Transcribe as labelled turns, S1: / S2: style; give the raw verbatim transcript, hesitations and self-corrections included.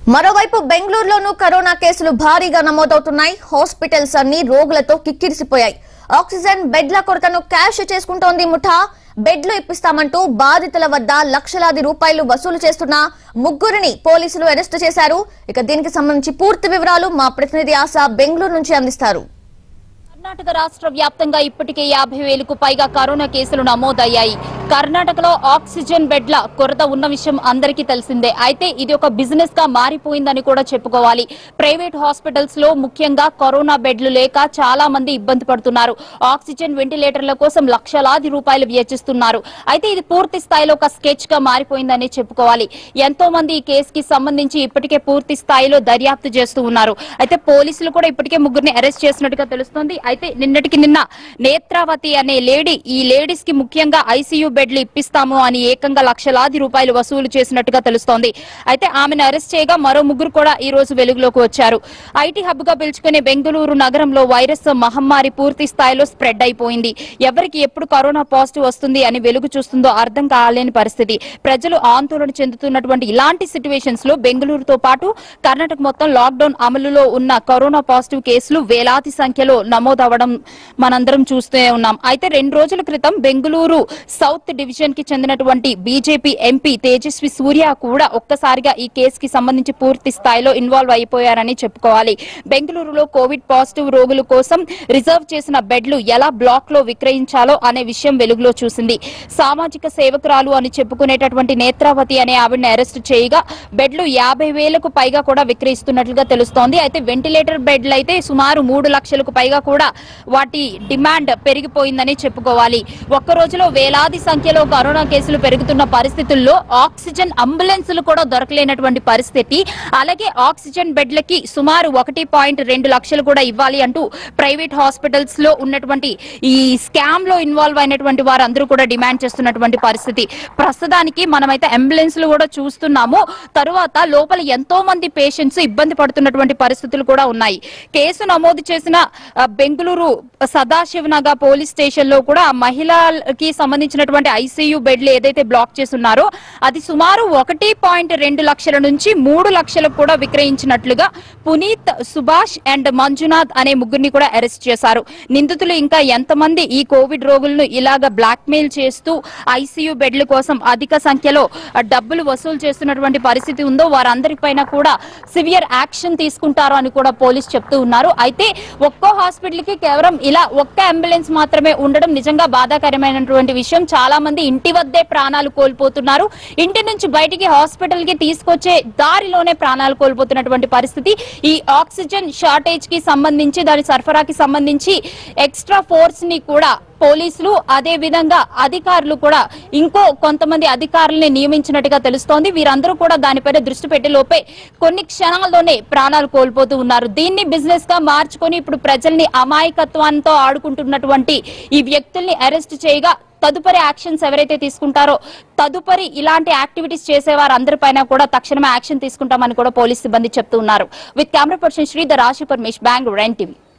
S1: మరోవైపు బెంగళూరులోనూ కరోనా కేసులు భారీగా నమోదవుతున్నాయి. హాస్పిటల్స్ అన్ని రోగులతో కిక్కిరిసిపోయాయి. ఆక్సిజన్ బెడ్ల కొరతను క్యాష్ చేసుకుంటోంది ముఠా. బెడ్లు ఇప్పిస్తామంటూ బాధితుల వద్ద లక్షలాది రూపాయలు వసూలు చేస్తున్న ముగ్గురిని పోలీసులు అరెస్టు చేశారు. ఇక దీనికి సంబంధించి పూర్తి వివరాలు మా ప్రతినిధి ఆశ బెంగళూరు నుంచి అందిస్తారు.
S2: కర్ణాటక రాష్ట్ర వ్యాప్తంగా ఇప్పటికే యాభై వేలకు పైగా కరోనా కేసులు నమోదయ్యాయి. కర్ణాటకలో ఆక్సిజన్ బెడ్ల కొరత ఉన్న విషయం అందరికీ తెలిసిందే. అయితే ఇది ఒక బిజినెస్ గా మారిపోయిందని కూడా చెప్పుకోవాలి. ప్రైవేట్ హాస్పిటల్స్ లో ముఖ్యంగా కరోనా బెడ్లు లేక చాలా మంది ఇబ్బంది పడుతున్నారు. ఆక్సిజన్ వెంటిలేటర్ల కోసం లక్షలాది రూపాయలు వెచ్చిస్తున్నారు. అయితే ఇది పూర్తి స్థాయిలో ఒక స్కెచ్ గా మారిపోయిందని చెప్పుకోవాలి. ఎంతో మంది ఈ కేసుకి సంబంధించి ఇప్పటికే పూర్తి స్థాయిలో దర్యాప్తు చేస్తూ ఉన్నారు. అయితే పోలీసులు కూడా ఇప్పటికే ముగ్గురిని అరెస్ట్ చేసినట్టుగా తెలుస్తోంది. అయితే నిన్నటికి నిన్న నేత్రావతి అనే లేడీ ఈ లేడీస్ కి ముఖ్యంగా ఐసీయూ బెడ్లు ఇప్పిస్తాము అని ఏకంగా లక్షలాది రూపాయలు వసూలు చేసినట్టుగా తెలుస్తోంది. అయితే ఆమెను అరెస్ట్ చేయగా మరో ముగ్గురు కూడా ఈ రోజు వెలుగులోకి వచ్చారు. ఐటీ హబ్ గా పిలుచుకునే బెంగళూరు నగరంలో వైరస్ మహమ్మారి పూర్తి స్థాయిలో స్ప్రెడ్ అయిపోయింది. ఎవరికి ఎప్పుడు కరోనా పాజిటివ్ వస్తుంది అని వెలుగు చూస్తుందో అర్థం కాలేని పరిస్థితి. ప్రజలు ఆందోళన చెందుతున్నటువంటి ఇలాంటి సిచ్యువేషన్స్ లో బెంగళూరుతో పాటు కర్ణాటక మొత్తం లాక్డౌన్ అమలులో ఉన్న కరోనా పాజిటివ్ కేసులు వేలాది సంఖ్యలో నమోదు అవడం మనందరం చూస్తూనే ఉన్నాం. అయితే రెండు రోజుల క్రితం బెంగళూరు సౌత్ డివిజన్ కి చెందినటువంటి బీజేపీ ఎంపీ తేజస్వి సూర్య కూడా ఒక్కసారిగా ఈ కేసుకి సంబంధించి పూర్తి స్థాయిలో ఇన్వాల్వ్ అయిపోయారని చెప్పుకోవాలి. బెంగళూరులో కోవిడ్ పాజిటివ్ రోగుల కోసం రిజర్వ్ చేసిన బెడ్లు ఎలా బ్లాక్ లో విక్రయించాలో అనే విషయం వెలుగులో చూసింది. సామాజిక సేవకురాలు అని చెప్పుకునేటటువంటి నేత్రావతి అనే ఆవిడని అరెస్ట్ చేయగా బెడ్లు యాభై వేలకు పైగా కూడా విక్రయిస్తున్నట్లుగా తెలుస్తోంది. అయితే వెంటిలేటర్ బెడ్లు అయితే సుమారు మూడు లక్షలకు పైగా కూడా వాటి డిమాండ్ పెరిగిపోయిందని చెప్పుకోవాలి. ఒక్క రోజులో వేలాది సంఖ్యలో కరోనా కేసులు పెరుగుతున్న పరిస్థితుల్లో ఆక్సిజన్ అంబులెన్సులు కూడా దొరకలేనటువంటి పరిస్థితి. అలాగే ఆక్సిజన్ బెడ్లకి సుమారు ఒకటి పాయింట్ రెండు లక్షలు కూడా ఇవ్వాలి అంటూ ప్రైవేట్ హాస్పిటల్స్ లో ఉన్నటువంటి ఈ స్కామ్ లో ఇన్వాల్వ్ అయినటువంటి వారందరూ కూడా డిమాండ్ చేస్తున్నటువంటి పరిస్థితి. ప్రస్తుతానికి మనమైతే అంబులెన్స్లు కూడా చూస్తున్నాము. తరువాత లోపల ఎంతో మంది పేషెంట్స్ ఇబ్బంది పడుతున్నటువంటి పరిస్థితులు కూడా ఉన్నాయి. కేసు నమోదు చేసిన బెంగళూరు సదాశివనగర్ పోలీస్ స్టేషన్ లో కూడా మహిళలకి సంబంధించినటువంటి ఐసీయూ బెడ్లు ఏదైతే బ్లాక్ చేస్తున్నారో అది సుమారు ఒకటి పాయింట్ రెండు లక్షల నుంచి మూడు లక్షలకు కూడా విక్రయించినట్లుగా పునీత్, సుభాష్ అండ్ మంజునాథ్ అనే ముగ్గురిని కూడా అరెస్ట్ చేశారు. నిందితులు ఇంకా ఎంతమంది ఈ కోవిడ్ రోగులను ఇలాగ బ్లాక్ మెయిల్ చేస్తూ ఐసీయూ బెడ్ల కోసం అధిక సంఖ్యలో డబ్బులు వసూలు చేస్తున్నటువంటి పరిస్థితి ఉందో వారందరిపైన కూడా సివియర్ యాక్షన్ తీసుకుంటారు అని కూడా పోలీసు చెప్తూ ఉన్నారు. అయితే ఒక్కో హాస్పిటల్ కి కేవలం ఇలా ఒక్క అంబులెన్స్ మాత్రమే ఉండడం నిజంగా బాధాకరమైనటువంటి విషయం. చాలా మంది ఇంటి వద్దే ప్రాణాలు కోల్పోతున్నారు. ఇంటి నుంచి బయటికి హాస్పిటల్ కి తీసుకొచ్చే దారిలోనే ప్రాణాలు కోల్పోతున్నటువంటి పరిస్థితి. ఈ ఆక్సిజన్ షార్టేజ్ కి సంబంధించి దాని సరఫరాకి సంబంధించి ఎక్స్ట్రా ఫోర్స్ ని కూడా పోలీసులు అదే విధంగా అధికారులు కూడా ఇంకో కొంతమంది అధికారులని నియమించినట్టుగా తెలుస్తోంది. వీరందరూ కూడా దానిపైన దృష్టి పెట్టే లోపే కొన్ని క్షణాల్లోనే ప్రాణాలు కోల్పోతూ ఉన్నారు. దీన్ని బిజినెస్ గా మార్చుకొని ఇప్పుడు ప్రజల్ని అమాయకత్వంతో ఆడుకుంటున్నటువంటి ఈ వ్యక్తుల్ని అరెస్ట్ చేయగా తదుపరి యాక్షన్స్ ఎవరైతే తీసుకుంటారో తదుపరి ఇలాంటి యాక్టివిటీస్ చేసే వారందరిపైన కూడా తక్షణమే యాక్షన్ తీసుకుంటామని కూడా పోలీస్ సిబ్బంది చెప్తూ ఉన్నారు. విత్ కెమెరా పర్సన్ శ్రీధర్, రాశి పరమేష్, బెంగళూరు, ఎన్టీవీ.